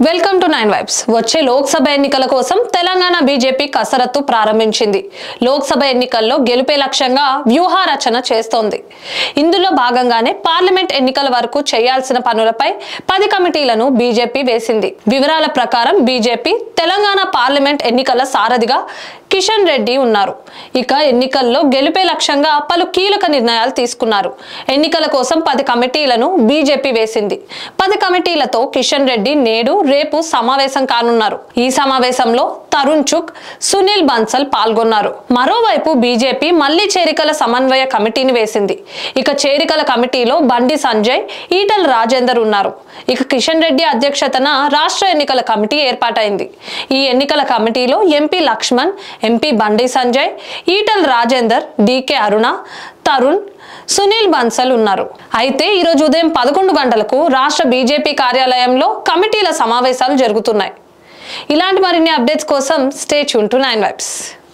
Welcome to 9 vibes. వచ్చే లోక్సభ ఎన్నికల కోసం తెలంగాణ బీజేపీ కసరత్తు ప్రారంభించింది. లోక్సభ ఎన్నికల్లో గెలుపే లక్ష్యంగా వ్యూహరచన చేస్తోంది. ఇందులో భాగంగానే పార్లమెంట్ ఎన్నికల వరకు చేయాల్సిన పనులపై 10 కమిటీలను బీజేపీ వేసింది. వివరాల ప్రకారం బీజేపీ తెలంగాణ పార్లమెంట్ ఎన్నికల సారథిగా కిషన్ రెడ్డి ఉన్నారు. ఇక ఎన్నికల్లో గెలుపే లక్ష్యంగా పలు కీలక నిర్ణయాలు తీసుకున్నారు. ఎన్నికల కోసం 10 కమిటీలను బీజేపీ వేసింది. 10 కమిటీలతో కిషన్ రెడ్డి నేడు రేపు సమావేశం కానున్నారు. ఈ సమావేశంలో తరుణ్ చుక్, సునీల్ బన్సల్ పాల్గొన్నారు. మరోవైపు బీజేపీ మళ్లీ చేరికల సమన్వయ కమిటీని వేసింది. ఇక చేరికల కమిటీలో బండి సంజయ్, ఈటల రాజేందర్ ఉన్నారు. ఇక కిషన్ రెడ్డి అధ్యక్షతన రాష్ట్ర ఎన్నికల కమిటీ ఏర్పాటైంది. ఈ ఎన్నికల కమిటీలో ఎంపీ లక్ష్మణ్, ఎంపీ బండి సంజయ్, ఈటల రాజేందర్, డీకే అరుణ, తరుణ్, సునీల్ బన్సల్ ఉన్నారు. అయితే ఈరోజు ఉదయం 11 గంటలకు రాష్ట్ర బీజేపీ కార్యాలయంలో కమిటీల సమావేశాలు జరుగుతున్నాయి. ఇలాంటి మరిన్ని అప్డేట్స్ కోసం స్టే ట్యూన్ టు 9 వైబ్స్.